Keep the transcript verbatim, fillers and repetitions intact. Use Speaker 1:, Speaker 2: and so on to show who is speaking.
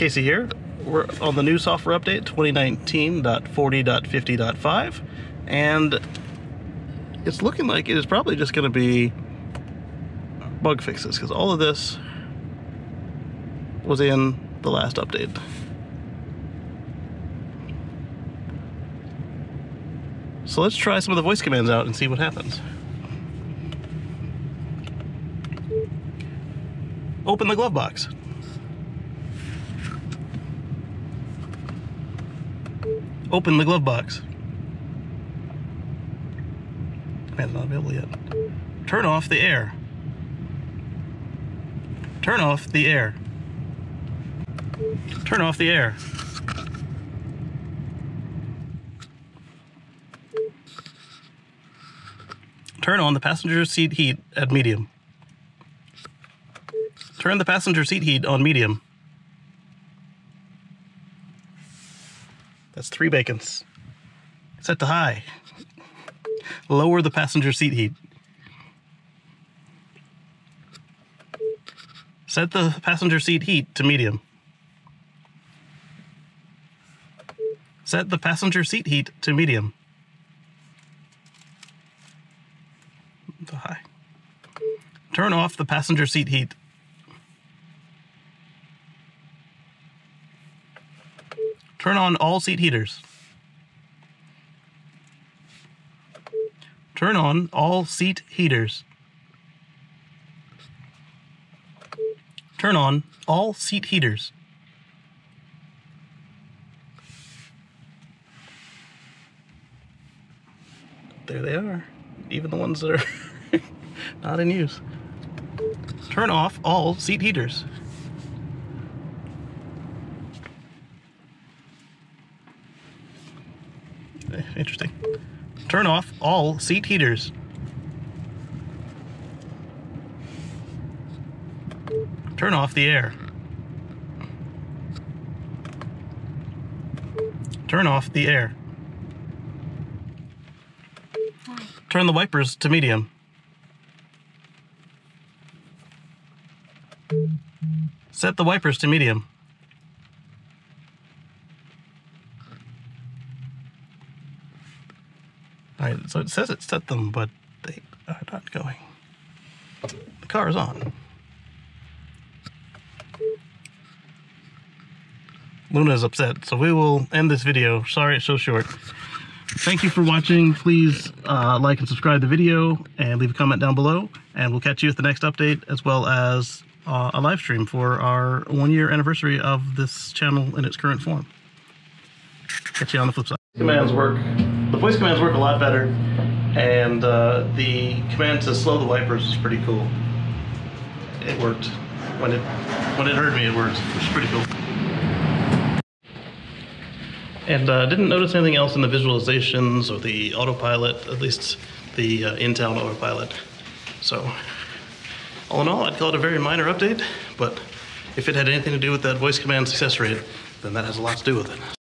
Speaker 1: Kacey here. We're on the new software update twenty nineteen point forty point fifty point five, and it's looking like it is probably just going to be bug fixes, because all of this was in the last update. So let's try some of the voice commands out and see what happens. Open the glove box. Open the glove box. Command's not available yet. Turn off the air. Turn off the air. Turn off the air. Turn on the passenger seat heat at medium. Turn the passenger seat heat on medium. That's three bacons. Set to high. Lower the passenger seat heat. Set the passenger seat heat to medium. Set the passenger seat heat to medium. To high. Turn off the passenger seat heat. Turn on all seat heaters. Turn on all seat heaters. Turn on all seat heaters. There they are. Even the ones that are not in use. Turn off all seat heaters. Interesting. Turn off all seat heaters. Turn off the air. Turn off the air. Turn the wipers to medium. Set the wipers to medium. Alright, so it says it set them, but they are not going. The car is on. Luna is upset, so we will end this video. Sorry it's so short. Thank you for watching. Please uh, like and subscribe the video and leave a comment down below, and we'll catch you at the next update, as well as uh, a live stream for our one year anniversary of this channel in its current form. Catch you on the flip side. Commands work. The voice commands work a lot better, and uh, the command to slow the wipers is pretty cool. It worked. When it when it heard me, it worked, which is pretty cool. And uh, didn't notice anything else in the visualizations or the autopilot, at least the uh, in-town autopilot. So, all in all, I'd call it a very minor update, but if it had anything to do with that voice command success rate, then that has a lot to do with it.